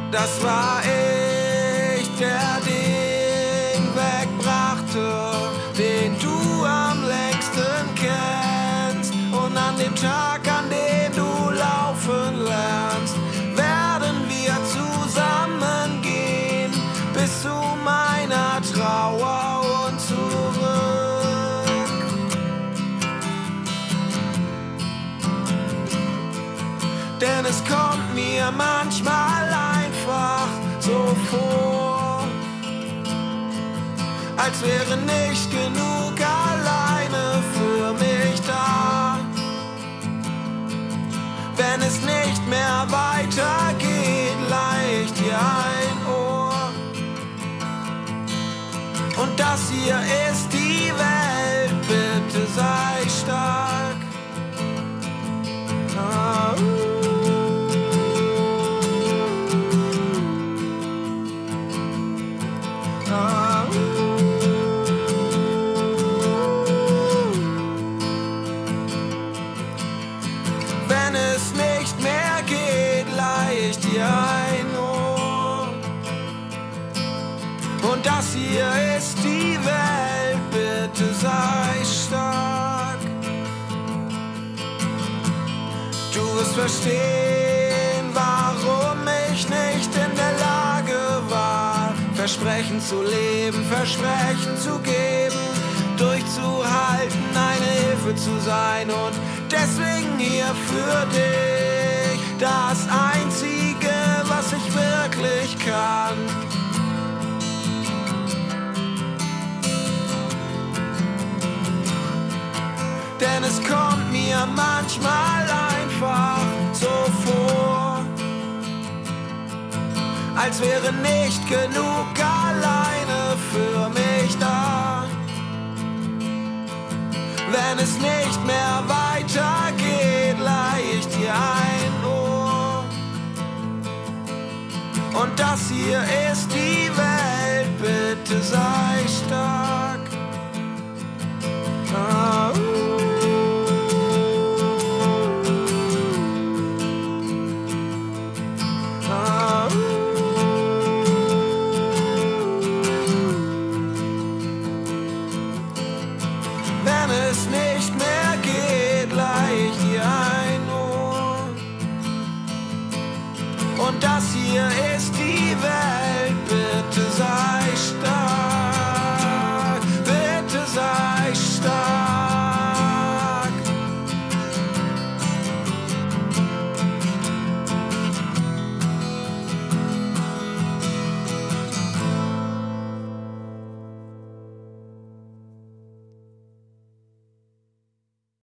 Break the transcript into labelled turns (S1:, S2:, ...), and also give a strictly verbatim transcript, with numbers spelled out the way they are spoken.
S1: Das war ich, der den wegbrachte, den du am längsten kennst. Und an dem Tag, an dem du laufen lernst, werden wir zusammen gehen bis zu meiner Trauer und zurück. Denn es kommt mir manchmal einfach so vor, als wäre nicht genug alleine für mich da. Wenn es nicht mehr weitergeht, leih ich dir ein Ohr. Und das hier ist die Welt, bitte sei stark. Ah, uh. Wenn es nicht mehr geht, leih ich dir ein Ohr. Und das hier ist die Welt, bitte sei stark. Du wirst verstehen, warum ich nicht in der Lage war, Versprechen zu leben, Versprechen zu geben, durchzuhalten, eine Hilfe zu sein und deswegen hier für dich das Einzige, was ich wirklich kann. Denn es kommt mir manchmal einfach so vor, als wäre nicht genug alleine für mich da. Wenn es nicht mehr weitergeht, leih ich dir ein Ohr. Und das hier ist die Welt, bitte sei stark. Ah, uh. Ah, uh. Wenn es nicht mehr geht, leih ich dir ein Ohr. Und das hier ist die Welt.